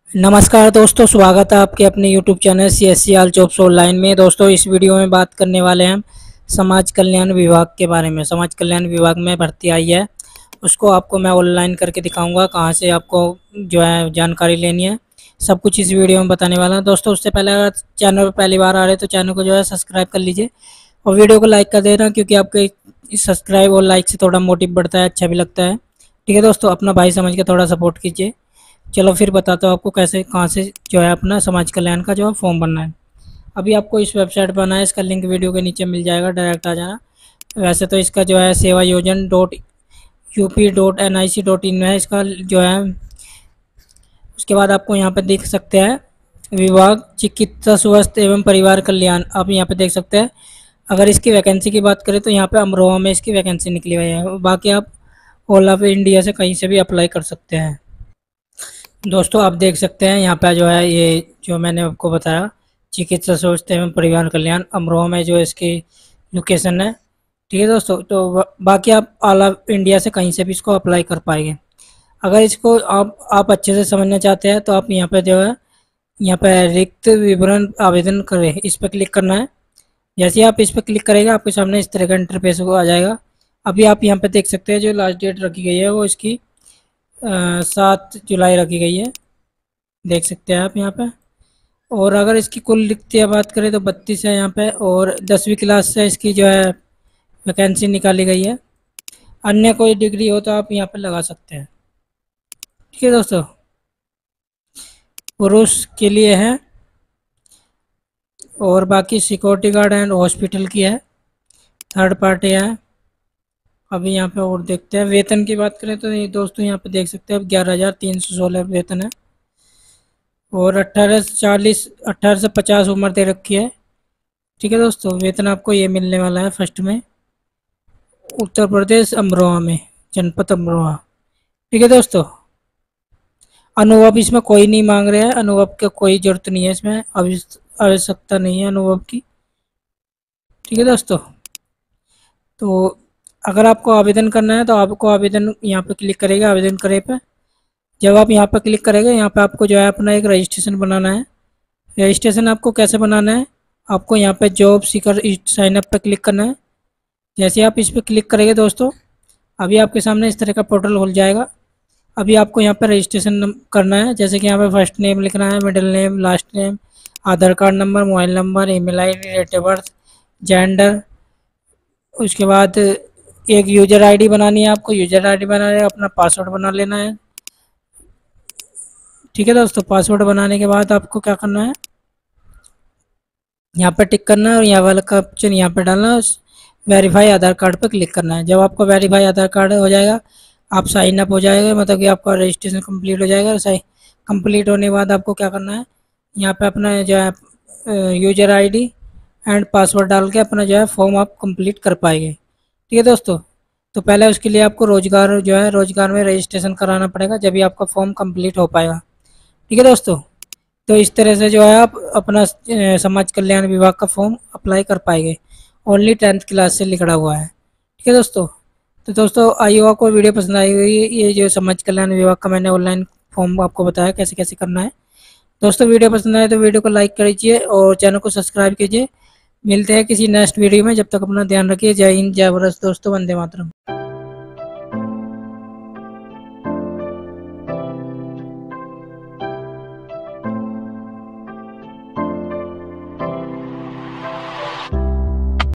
नमस्कार दोस्तों, स्वागत है आपके अपने YouTube channel CSC all jobs online में। दोस्तों, इस वीडियो में बात करने वाले हैं हम समाज कल्याण विभाग के बारे में। समाज कल्याण विभाग में भर्ती आई है, उसको आपको मैं ऑनलाइन करके दिखाऊंगा। कहां से आपको जो है जानकारी लेनी है, सब कुछ इस वीडियो में बताने वाला हूं। दोस्तों, उससे पहले अगर चैनल पर पहली बार आ रहे हैं तो चैनल को जो है सब्सक्राइब कर लीजिए और वीडियो को लाइक कर देना, क्योंकि आपके सब्सक्राइब और लाइक से थोड़ा मोटिव बढ़ता है, अच्छा भी लगता है। ठीक है दोस्तों, अपना भाई समझ के थोड़ा सपोर्ट कीजिए। चलो फिर बताता हूँ आपको कैसे कहाँ से जो है अपना समाज कल्याण का जो है फॉर्म भरना है। अभी आपको इस वेबसाइट पर आना है, इसका लिंक वीडियो के नीचे मिल जाएगा, डायरेक्ट आ जाना। वैसे तो इसका जो है sevayojan.up.nic.in है इसका जो है। उसके बाद आपको यहाँ पर देख सकते हैं विभाग चिकित्सा स्वास्थ्य एवं परिवार कल्याण, आप यहाँ पे देख सकते हैं। अगर इसकी वैकेंसी की बात करें तो यहाँ पे अमरोहा में इसकी वैकेंसी निकली हुई है। बाकी आप ऑल ऑफ इंडिया से कहीं से भी अप्लाई कर सकते हैं। दोस्तों, आप देख सकते हैं यहाँ पे जो है ये जो मैंने आपको बताया चिकित्सा स्वास्थ्य एवं परिवार कल्याण अमरोहा में जो इसकी लोकेशन है। ठीक है दोस्तों, तो बाकी आप ऑल ऑफ इंडिया से कहीं से भी इसको अप्लाई कर पाएंगे। अगर इसको आप अच्छे से समझना चाहते हैं तो आप यहाँ पे जो है यहाँ पे रिक्त विवरण आवेदन करें, इस पर क्लिक करना है। जैसे ही आप इस पर क्लिक करेंगे आपके सामने इस तरह का इंटरफेस आ जाएगा। अभी आप यहाँ पे देख सकते हैं जो लास्ट डेट रखी गई है वो इसकी 7 जुलाई रखी गई है, देख सकते हैं आप यहाँ पे। और अगर इसकी कुल रिक्तियाँ बात करें तो 32 है यहाँ पे, और 10वीं क्लास से इसकी जो है वैकेंसी निकाली गई है। अन्य कोई डिग्री हो तो आप यहाँ पे लगा सकते हैं। ठीक है दोस्तों, पुरुष के लिए है और बाकी सिक्योरिटी गार्ड एंड हॉस्पिटल की है, थर्ड पार्टी है। अभी यहाँ पे और देखते हैं वेतन की बात करें तो ये दोस्तों यहाँ पे देख सकते हैं 11,316 वेतन है, और 18 से 50 उम्र दे रखी है। ठीक है दोस्तों, वेतन आपको ये मिलने वाला है फर्स्ट में उत्तर प्रदेश अमरोहा में, जनपद अमरोहा। ठीक है दोस्तों, अनुभव इसमें कोई नहीं मांग रहे हैं, अनुभव की कोई जरूरत नहीं है, इसमें आवश्यकता नहीं है अनुभव की। ठीक है दोस्तों, तो अगर आपको आवेदन करना है तो आपको आवेदन यहाँ पे क्लिक करेंगे, आवेदन करे पे जब आप यहाँ पर क्लिक करेंगे यहाँ पे आपको जो है अपना एक रजिस्ट्रेशन बनाना है। रजिस्ट्रेशन आपको कैसे बनाना है, आपको यहाँ पे जॉब सीकर साइन अप पर क्लिक करना है। जैसे आप इस पर क्लिक करेंगे दोस्तों, अभी आपके सामने इस तरह का पोर्टल खुल जाएगा। अभी आपको यहाँ पर रजिस्ट्रेशन करना है, जैसे कि यहाँ पे फर्स्ट नेम लिखना है, middle name, last name, Aadhaar card number, mobile number, email ID, date of birth, gender. उसके बाद एक यूजर आईडी बनानी है, आपको यूजर आईडी बनाना है, अपना पासवर्ड बना लेना है। ठीक है दोस्तों, पासवर्ड बनाने के बाद आपको क्या करना है, यहाँ पर टिक करना है और यहाँ वाला का ऑप्शन यहाँ पर डालना है, वेरीफाई आधार कार्ड पर क्लिक करना है। जब आपका वेरीफाई आधार कार्ड हो जाएगा आप साइन अप हो जाएगा, मतलब कि आपका रजिस्ट्रेशन कंप्लीट हो जाएगा। कंप्लीट होने के बाद आपको क्या करना है, यहाँ पे अपना जो है यूजर आईडी एंड पासवर्ड डाल के अपना जो है फॉर्म आप कंप्लीट कर पाएंगे। ठीक है दोस्तों, तो पहले उसके लिए आपको रोजगार जो है रोजगार में रजिस्ट्रेशन कराना पड़ेगा, जब भी आपका फॉर्म कंप्लीट हो पाएगा। ठीक है दोस्तों, तो इस तरह से जो है आप अपना समाज कल्याण विभाग का फॉर्म अप्लाई कर पाएंगे। ओनली 10th क्लास से लिखा हुआ है। ठीक है दोस्तों, तो दोस्तों आई होगा को वीडियो पसंद आई हुई, ये जो समाज कल्याण विभाग का मैंने ऑनलाइन फॉर्म आपको बताया कैसे कैसे करना है। दोस्तों, वीडियो पसंद आए तो वीडियो को लाइक कीजिए और चैनल को सब्सक्राइब कीजिए। मिलते हैं किसी नेक्स्ट वीडियो में, जब तक अपना ध्यान रखिए। जय हिंद, जय भारत दोस्तों, वंदे मातरम।